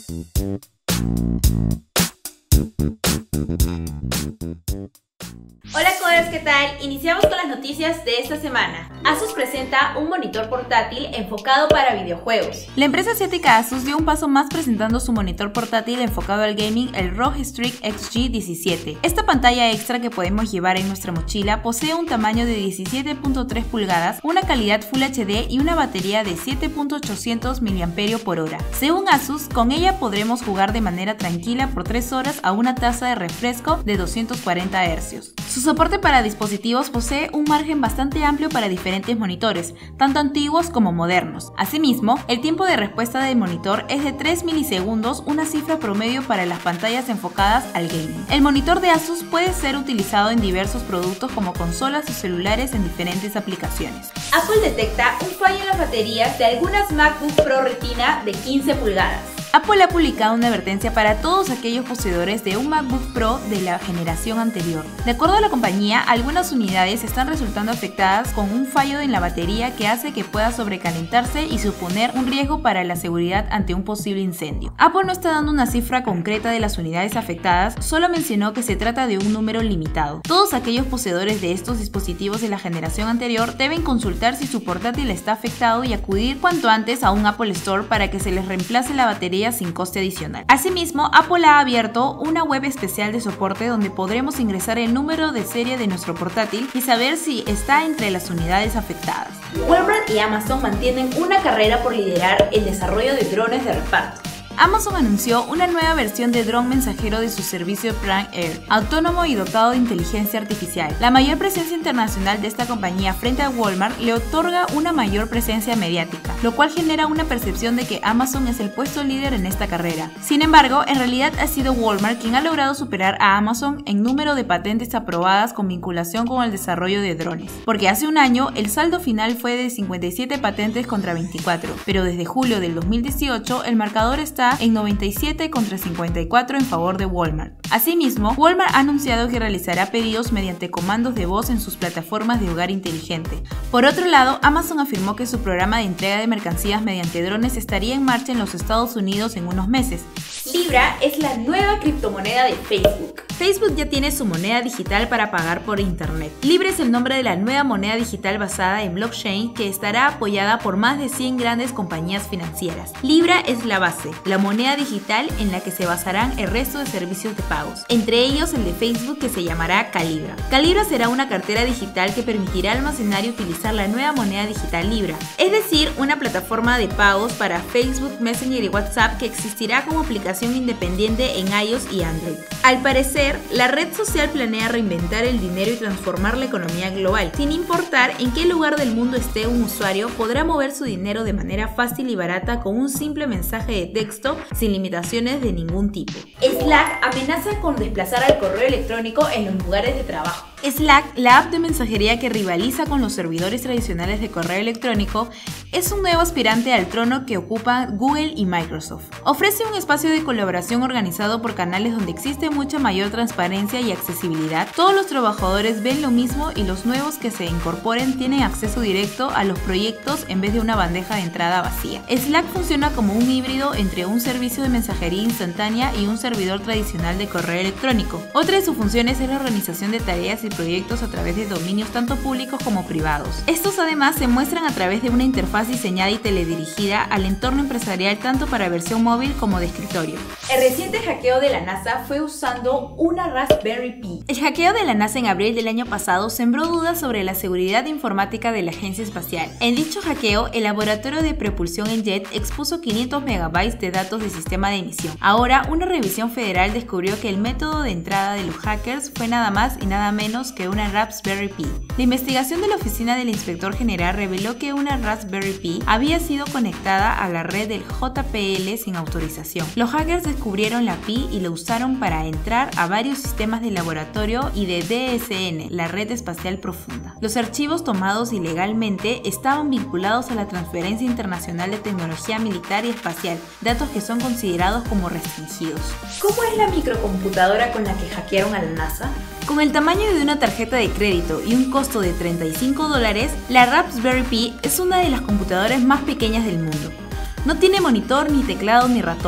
Hola coders, ¿qué tal? Iniciamos con las noticias de esta semana. Asus presenta un monitor portátil enfocado para videojuegos. La empresa asiática Asus dio un paso más presentando su monitor portátil enfocado al gaming, el ROG Strix XG17. Esta pantalla extra que podemos llevar en nuestra mochila posee un tamaño de 17.3 pulgadas, una calidad Full HD y una batería de 7.800 mAh. Según Asus, con ella podremos jugar de manera tranquila por 3 horas a una tasa de refresco de 240 Hz. Su soporte para dispositivos posee un margen bastante amplio para diferentes monitores, tanto antiguos como modernos. Asimismo, el tiempo de respuesta del monitor es de 3 milisegundos, una cifra promedio para las pantallas enfocadas al gaming. El monitor de Asus puede ser utilizado en diversos productos como consolas o celulares en diferentes aplicaciones. Apple detecta un fallo en las baterías de algunas MacBook Pro Retina de 15 pulgadas. Apple ha publicado una advertencia para todos aquellos poseedores de un MacBook Pro de la generación anterior. De acuerdo a la compañía, algunas unidades están resultando afectadas con un fallo en la batería que hace que pueda sobrecalentarse y suponer un riesgo para la seguridad ante un posible incendio. Apple no está dando una cifra concreta de las unidades afectadas, solo mencionó que se trata de un número limitado. Todos aquellos poseedores de estos dispositivos de la generación anterior deben consultar si su portátil está afectado y acudir cuanto antes a un Apple Store para que se les reemplace la batería sin coste adicional. Asimismo, Apple ha abierto una web especial de soporte donde podremos ingresar el número de serie de nuestro portátil y saber si está entre las unidades afectadas. Walmart y Amazon mantienen una carrera por liderar el desarrollo de drones de reparto. Amazon anunció una nueva versión de dron mensajero de su servicio Prime Air, autónomo y dotado de inteligencia artificial. La mayor presencia internacional de esta compañía frente a Walmart le otorga una mayor presencia mediática, lo cual genera una percepción de que Amazon es el puesto líder en esta carrera. Sin embargo, en realidad ha sido Walmart quien ha logrado superar a Amazon en número de patentes aprobadas con vinculación con el desarrollo de drones, porque hace un año el saldo final fue de 57 patentes contra 24, pero desde julio del 2018 el marcador está en 97 contra 54 en favor de Walmart. Asimismo, Walmart ha anunciado que realizará pedidos mediante comandos de voz en sus plataformas de hogar inteligente. Por otro lado, Amazon afirmó que su programa de entrega de mercancías mediante drones estaría en marcha en los Estados Unidos en unos meses. Libra es la nueva criptomoneda de Facebook. Facebook ya tiene su moneda digital para pagar por internet. Libra es el nombre de la nueva moneda digital basada en blockchain que estará apoyada por más de 100 grandes compañías financieras. Libra es la base, la moneda digital en la que se basarán el resto de servicios de pagos, entre ellos el de Facebook que se llamará Calibra. Calibra será una cartera digital que permitirá almacenar y utilizar la nueva moneda digital Libra, es decir, una plataforma de pagos para Facebook, Messenger y WhatsApp que existirá como aplicación independiente en iOS y Android. Al parecer, la red social planea reinventar el dinero y transformar la economía global. Sin importar en qué lugar del mundo esté un usuario, podrá mover su dinero de manera fácil y barata con un simple mensaje de texto sin limitaciones de ningún tipo. Slack amenaza con desplazar al correo electrónico en los lugares de trabajo. Slack, la app de mensajería que rivaliza con los servidores tradicionales de correo electrónico, es un nuevo aspirante al trono que ocupan Google y Microsoft. Ofrece un espacio de colaboración organizado por canales donde existe mucha mayor transparencia y accesibilidad. Todos los trabajadores ven lo mismo y los nuevos que se incorporen tienen acceso directo a los proyectos en vez de una bandeja de entrada vacía. Slack funciona como un híbrido entre un servicio de mensajería instantánea y un servidor tradicional de correo electrónico. Otra de sus funciones es la organización de tareas y proyectos a través de dominios tanto públicos como privados. Estos además se muestran a través de una interfaz diseñada y teledirigida al entorno empresarial tanto para versión móvil como de escritorio. El reciente hackeo de la NASA fue usando una Raspberry Pi. El hackeo de la NASA en abril del año pasado sembró dudas sobre la seguridad informática de la agencia espacial. En dicho hackeo, el laboratorio de propulsión en jet expuso 500 megabytes de datos del sistema de emisión. Ahora, una revisión federal descubrió que el método de entrada de los hackers fue nada más y nada menos que una Raspberry Pi. La investigación de la oficina del inspector general reveló que una Raspberry Pi había sido conectada a la red del JPL sin autorización. Los hackers descubrieron la Pi y la usaron para entrar a varios sistemas de laboratorio y de DSN, la red espacial profunda. Los archivos tomados ilegalmente estaban vinculados a la transferencia internacional de tecnología militar y espacial, datos que son considerados como restringidos. ¿Cómo es la microcomputadora con la que hackearon a la NASA? Con el tamaño de una tarjeta de crédito y un costo de $35, la Raspberry Pi es una de las computadoras más pequeñas del mundo. No tiene monitor, ni teclado, ni ratón.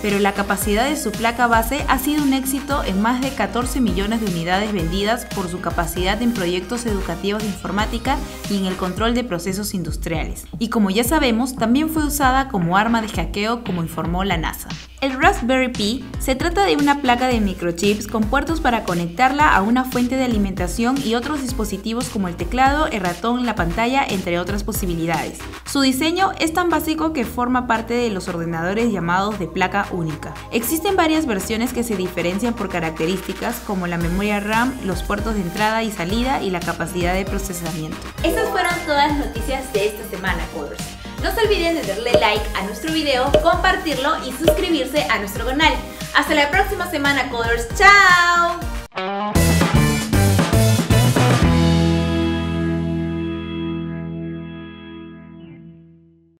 pero la capacidad de su placa base ha sido un éxito en más de 14 millones de unidades vendidas por su capacidad en proyectos educativos de informática y en el control de procesos industriales. Y como ya sabemos, también fue usada como arma de hackeo, como informó la NASA. El Raspberry Pi se trata de una placa de microchips con puertos para conectarla a una fuente de alimentación y otros dispositivos como el teclado, el ratón, la pantalla, entre otras posibilidades. Su diseño es tan básico que forma parte de los ordenadores llamados de placa única. Existen varias versiones que se diferencian por características como la memoria RAM, los puertos de entrada y salida y la capacidad de procesamiento. Estas fueron todas las noticias de esta semana, Coders. No se olviden de darle like a nuestro video, compartirlo y suscribirse a nuestro canal. Hasta la próxima semana, Coders. ¡Chao!